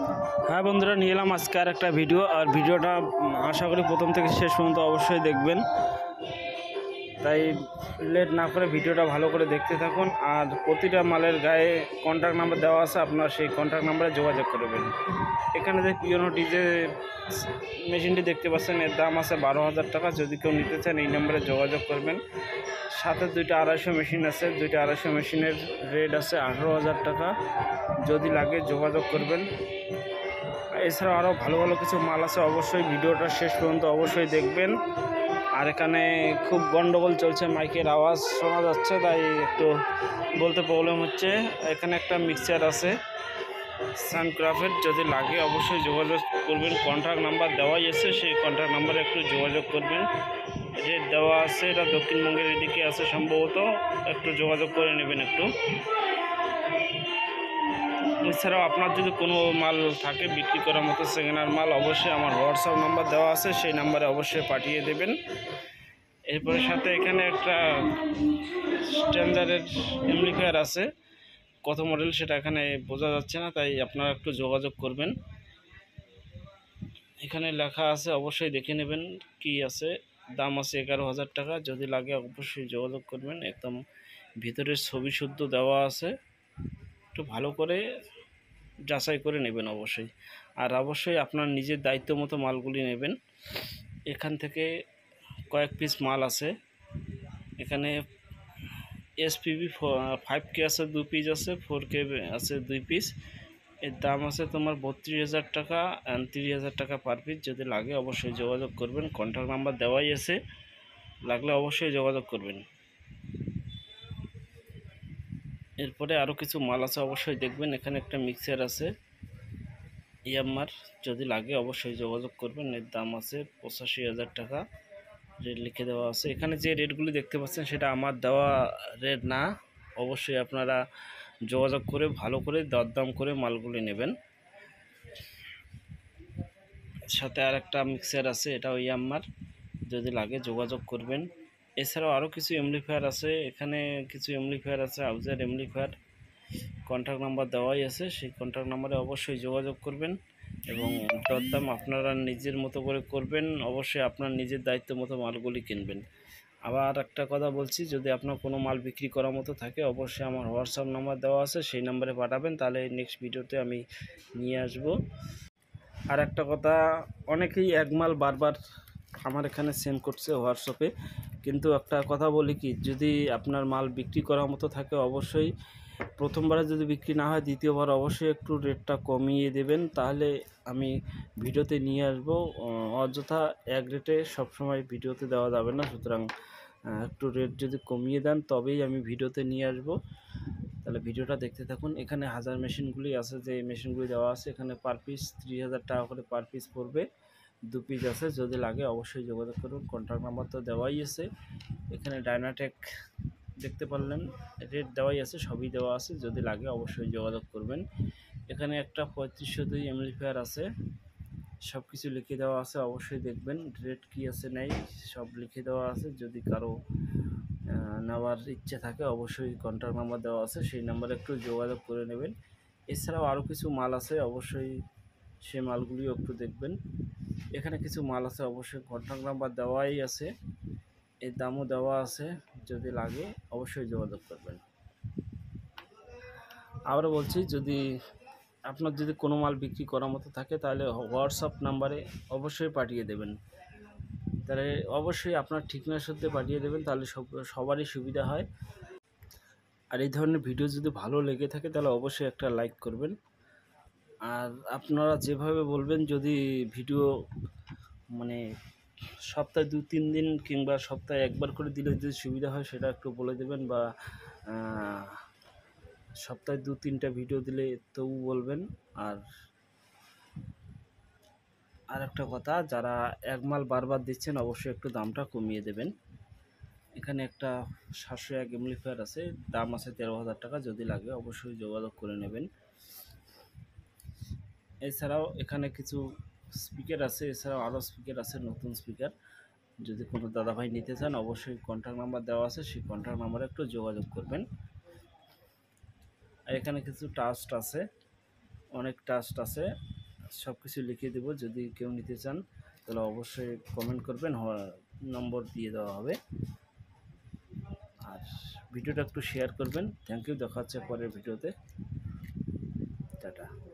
হ্যাঁ বন্ধুরা, নিয়ে এলাম আজকে আর একটা ভিডিও। আর ভিডিওটা আশা করি প্রথম থেকে শেষ পর্যন্ত অবশ্যই দেখবেন। তাই লেট না করে ভিডিওটা ভালো করে দেখতে থাকুন। আর প্রতিটা মালের গায়ে কন্ট্যাক্ট নাম্বার দেওয়া আছে, আপনারা সেই কন্ট্যাক্ট নাম্বারে যোগাযোগ করবেন। এখানে যে পিওনো ডিজে মেশিনটি দেখতে পাচ্ছেন, এর দাম আছে 12,000 টাকা। যদি কেউ নিতে চান এই নাম্বারে যোগাযোগ করবেন। সাথে দুইটা 250 মেশিন আছে, দুইটা 250 মেশিনের রেট আছে 18,000 টাকা। যদি লাগে যোগাযোগ করবেন। এছাড়াও আরও ভালো ভালো কিছু মাল আছে, অবশ্যই ভিডিওটা শেষ পর্যন্ত অবশ্যই দেখবেন। আর এখানে খুব গন্ডগোল চলছে, মাইকের আওয়াজ শোনা যাচ্ছে, তাই একটু বলতে প্রবলেম হচ্ছে। এখানে একটা মিক্সার আছে সানক্রাফের, যদি লাগে অবশ্যই যোগাযোগ করবেন। কন্ট্যাক্ট নাম্বার দেওয়াই আছে, সেই কন্ট্যাক্ট নাম্বারে একটু যোগাযোগ করবেন। রেট দেওয়া আছে, এটা দক্ষিণবঙ্গের এদিকে আছে সম্ভবত, একটু যোগাযোগ করে নেবেন একটু। এছাড়াও আপনার যদি কোনো মাল থাকে বিক্রি করার মতো সেকেন্ড হ্যান্ড মাল, অবশ্যই আমার হোয়াটসঅ্যাপ নাম্বার দেওয়া আছে, সেই নাম্বারে অবশ্যই পাঠিয়ে দেবেন। এরপরে সাথে এখানে একটা স্ট্যান্ডার্ডের অ্যাম্পলিফায়ার আছে, কত মডেল সেটা এখানে বোঝা যাচ্ছে না, তাই আপনারা একটু যোগাযোগ করবেন। এখানে লেখা আছে, অবশ্যই দেখে নেবেন কি আছে। দাম আছে 11,000 টাকা। যদি লাগে অবশ্যই যোগাযোগ করবেন। একদম ভিতরের ছবি শুদ্ধ দেওয়া আছে, একটু ভালো করে যাচাই করে নেবেন অবশ্যই। আর অবশ্যই আপনার নিজের দায়িত্ব মতো মালগুলি নেবেন। এখান থেকে কয়েক পিস মাল আছে। এখানে এসপিবি 5K আছে 2 পিস, আছে 4K আছে 2 পিস। এর দাম আছে তোমার 32,000 টাকা, 30,000 টাকা পার পিস। যদি লাগে অবশ্যই যোগাযোগ করবেন। কন্ট্যাক্ট নাম্বার দেওয়াই আছে, লাগলে অবশ্যই যোগাযোগ করবেন। এরপরে আরও কিছু মাল আছে, অবশ্যই দেখবেন। এখানে একটা মিক্সার আছে ইয়ামার, যদি লাগে অবশ্যই যোগাযোগ করবেন। এর দাম আছে 85,000 টাকা, রেট লিখে দেওয়া আছে। এখানে যে রেটগুলি দেখতে পাচ্ছেন সেটা আমার দেওয়া রেট না, অবশ্যই আপনারা যোগাযোগ করে ভালো করে দরদাম করে মালগুলি নেবেন। সাথে আর একটা মিক্সার আছে, এটাও ইয়ামার, যদি লাগে যোগাযোগ করবেন। এছাড়াও আরও কিছু অ্যাম্পলিফায়ার আছে, এখানে কিছু অ্যাম্পলিফায়ার আছে, হাউজের অ্যাম্পলিফায়ার। কন্ট্যাক্ট নাম্বার দেওয়াই আছে, সেই কন্ট্যাক্ট নাম্বারে অবশ্যই যোগাযোগ করবেন। এবং দরদাম আপনারা নিজের মতো করে করবেন। অবশ্যই আপনার নিজের দায়িত্ব মতো মালগুলি কিনবেন। আবার একটা কথা বলছি, যদি আপনার কোনো মাল বিক্রি করার মতো থাকে অবশ্যই আমার হোয়াটসঅ্যাপ নাম্বার দেওয়া আছে, সেই নাম্বারে পাঠাবেন, তাহলে নেক্সট ভিডিওতে আমি নিয়ে আসব। আর একটা কথা, অনেকেই এক মাল বারবার আমার এখানে সেন্ড করছে হোয়াটসঅ্যাপে, কিন্তু একটা কথা বলি কি, যদি আপনার মাল বিক্রি করার মতো থাকে অবশ্যই প্রথমবারে যদি বিক্রি না হয় দ্বিতীয়বার অবশ্যই একটু রেটটা কমিয়ে দেবেন, তাহলে আমি ভিডিওতে নিয়ে আসব। অযথা এক রেটে সবসময় ভিডিওতে দেওয়া যাবে না, সুতরাং একটু রেট যদি কমিয়ে দেন তবেই আমি ভিডিওতে নিয়ে আসব। তাহলে ভিডিওটা দেখতে থাকুন। এখানে হাজার মেশিনগুলি আছে, যে মেশিনগুলি দেওয়া আছে এখানে পার পিস 30,000 টাকা করে পার পিস পড়বে। 2 পিস আছে, যদি লাগে অবশ্যই যোগাযোগ করুন। কন্ট্যাক্ট নাম্বার তো দেওয়াই আছে। এখানে ডায়নাটেক দেখতে পারলেন, রেট দেওয়াই আছে, সবই দেওয়া আছে, যদি লাগে অবশ্যই যোগাযোগ করবেন। এখানে একটা 3502 অ্যাম্পলিফায়ার আছে, সব কিছু লিখে দেওয়া আছে, অবশ্যই দেখবেন রেট কি আছে নেই সব লিখে দেওয়া আছে। যদি কারো নেওয়ার ইচ্ছে থাকে অবশ্যই কন্ট্যাক্ট নাম্বার দেওয়া আছে, সেই নাম্বারে একটু যোগাযোগ করে নেবেন। এছাড়াও আরও কিছু মাল আছে, অবশ্যই সেই মালগুলিও একটু দেখবেন। এখানে কিছু মাল আছে, অবশ্যই কন্ট্যাক্ট নাম্বার দেওয়াই আছে, এর দামও দেওয়া আছে, যদি লাগে অবশ্যই যোগাযোগ করবেন। আবারও বলছি, যদি আপনার যদি কোনো মাল বিক্রি করার মতো থাকে তাহলে হোয়াটসঅ্যাপ নাম্বারে অবশ্যই পাঠিয়ে দেবেন। তাহলে অবশ্যই আপনার ঠিকানার সাথে পাঠিয়ে দেবেন, তাহলে সবারই সুবিধা হয়। আর এই ধরনের ভিডিও যদি ভালো লেগে থাকে তাহলে অবশ্যই একটা লাইক করবেন। আর আপনারা যেভাবে বলবেন, যদি ভিডিও মানে সপ্তাহে 2-3 দিন কিংবা সপ্তাহে একবার করে দিলে যদি সুবিধা হয় সেটা একটু বলে দেবেন, বা সপ্তাহে 2-3টা ভিডিও দিলে তবু বলবেন। আর একটা কথা, যারা এক মাল বারবার দিচ্ছেন অবশ্যই একটু দামটা কমিয়ে দেবেন। এখানে একটা 701 অ্যাম্পলিফায়ার আছে, দাম আছে 13,000 টাকা। যদি লাগে অবশ্যই যোগাযোগ করে নেবেন। এছাড়াও এখানে কিছু স্পিকার আছে, এছাড়াও আরও স্পিকার আছে, নতুন স্পিকার। যদি কোনো দাদাভাই নিতে চান অবশ্যই কন্ট্যাক্ট নাম্বার দেওয়া আছে, সেই কন্ট্যাক্ট নাম্বারে একটু যোগাযোগ করবেন। আর এখানে কিছু টাস্ট আছে, অনেক টাস্ট আছে, সব কিছু লিখে দেবো। যদি কেউ নিতে চান তাহলে অবশ্যই কমেন্ট করবেন, নম্বর দিয়ে দেওয়া হবে। আর ভিডিওটা একটু শেয়ার করবেন। থ্যাংক ইউ, দেখা হচ্ছে পরের ভিডিওতে। টাটা।